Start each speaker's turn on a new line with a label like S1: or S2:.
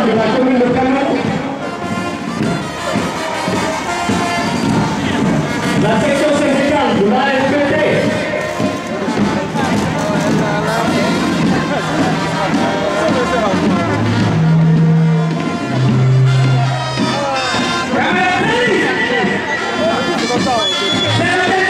S1: de la commune de Canon. La section syndicale de la FPT. C'est la